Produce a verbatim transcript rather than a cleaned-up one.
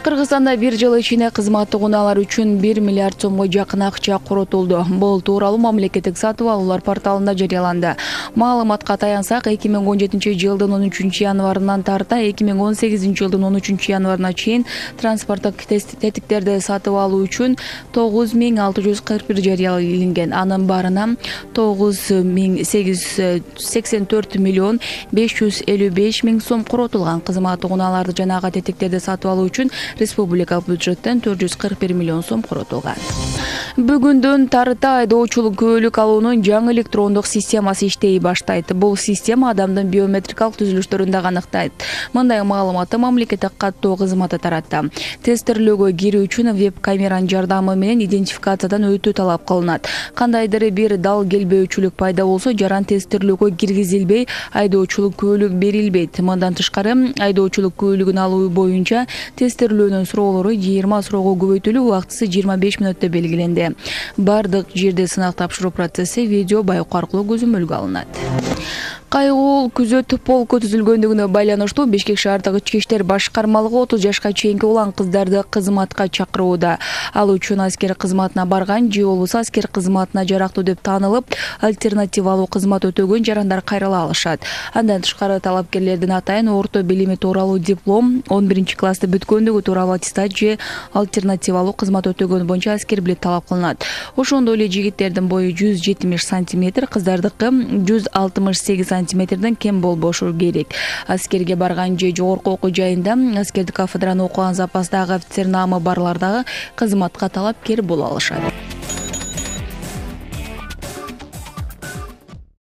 Кыргызстанда бир жыл ичинде кызматтык унаалар үчүн бир миллиард сомго жакын акча коротулду. Бул тууралуу мамлекеттик сатып алуулар порталында жарыяланды. Маалыматка таянсак, эки миң он жетинчи жылдын он үчүнчү январынан тарта эки миң он сегизинчи жылдын он үчүнчү январына чейин транспорттук тетиктерди сатып алуу үчүн тогуз миң алты жүз кырк бир жарыя иленген. Анын баарына тогуз миң сегиз жүз сексен төрт миллион беш жүз элүү беш миң сом коротулган. Кызматтык унааларды жана ага тетиктерди сатып алуу үчүн республикалык бюджеттен төрт жүз кырк бир миллион сом коротулган. Бүгүндөн тарта айдоочулук күбөлүк алуунун жаңы электрондук системасы иштей баштайт. Бул система адамдын биометрикалык түзүлүштөрүн дагы аныктайт. Мындай маалыматты мамлекеттик каттоо кызматы таратты. Тестирлөөгө кирүү үчүн веб-камеранын жардамы менен идентификациядан өтүү талап кылынат. Кандайдыр бир дал келбөөчүлүк пайда болсо, жаран тестирлөөгө киргизилбей, айдоочулук күбөлүк берилбейт. Мындан тышкары, айдоочулук күбөлүгүн алуу боюнча тестирлөөнүн суроолору жыйырма суроого көбөйтүлүп, убактысы жыйырма беш мүнөттө белгиленди. Бардык жерде сынак тапшыруу процесси видео байкоо аркылуу көзөмөлгө алынат. Кайгуул күзөт полку түзүлгөндүгүнө байланыштуу Бишкек шаардык ички иштер башкармалыгы отуз жашка чейинки улан кыздарды кызматка чакырууда. Ал үчүн аскер кызматына барган же болбосо аскер кызматына жарактуу деп таанылып, альтернативалуу кызмат өтөгөн жарандар кайрыла алышат. Андан тышкары талапкерлердин атайын орто билими тууралуу диплом, он биринчи классты бүткөндүгү тууралуу аттестат же альтернативалуу кызмат өтөгөн боюнча аскер билет талап кылынат. Ошондой эле жигиттердин бою жүз жетимиш сантиметр, кыздардыкы жүз алтымыш сегиз сантиметрден кем болбошу керек. Аскерге барган же жогорку окуу жайында аскердик кафедраны окуган запастагы офицер наамы барлар дагы кызматка талапкер боло алышат.